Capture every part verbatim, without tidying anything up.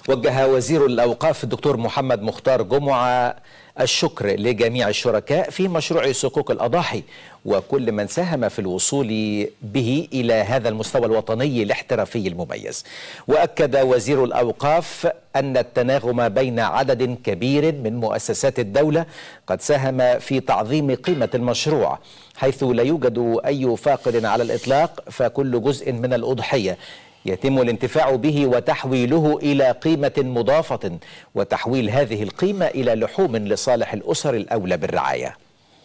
وجه وزير الأوقاف الدكتور محمد مختار جمعة الشكر لجميع الشركاء في مشروع صكوك الأضاحي وكل من ساهم في الوصول به إلى هذا المستوى الوطني الاحترافي المميز. وأكد وزير الأوقاف أن التناغم بين عدد كبير من مؤسسات الدولة قد ساهم في تعظيم قيمة المشروع، حيث لا يوجد أي فاقد على الإطلاق، فكل جزء من الأضحية يتم الانتفاع به وتحويله إلى قيمة مضافة، وتحويل هذه القيمة إلى لحوم لصالح الأسر الأولى بالرعاية.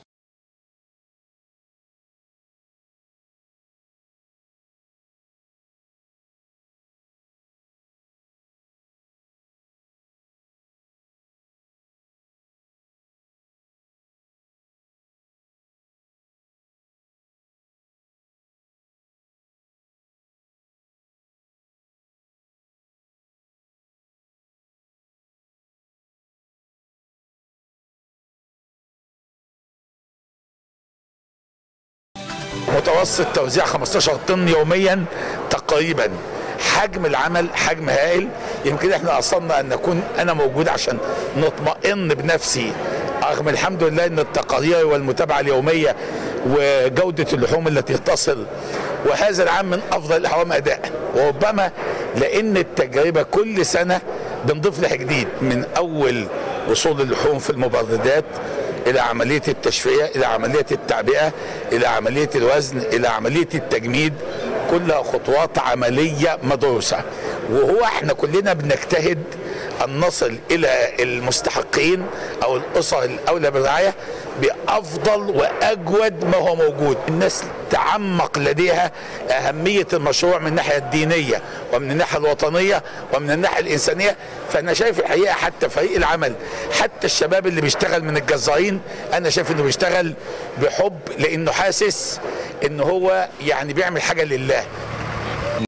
متوسط توزيع خمستاشر طن يوميا تقريبا. حجم العمل حجم هائل، يمكن احنا اصلنا ان نكون انا موجود عشان نطمئن بنفسي، رغم الحمد لله ان التقارير والمتابعه اليوميه وجوده اللحوم التي تصل، وهذا العام من افضل الاعوام اداء، وربما لان التجربه كل سنه بنضيف لها جديد، من اول وصول اللحوم في المبردات إلى عملية التشفية، إلى عملية التعبئة، إلى عملية الوزن، إلى عملية التجميد، كلها خطوات عملية مدروسة. وهو احنا كلنا بنجتهد أن نصل إلى المستحقين أو الأسر الأولى بالرعاية بأفضل وأجود ما هو موجود. الناس تعمق لديها أهمية المشروع من الناحية الدينية ومن الناحية الوطنية ومن الناحية الإنسانية. فأنا شايف الحقيقة حتى فريق العمل، حتى الشباب اللي بيشتغل من الجزارين، أنا شايف إنه بيشتغل بحب، لأنه حاسس إن هو يعني بيعمل حاجة لله.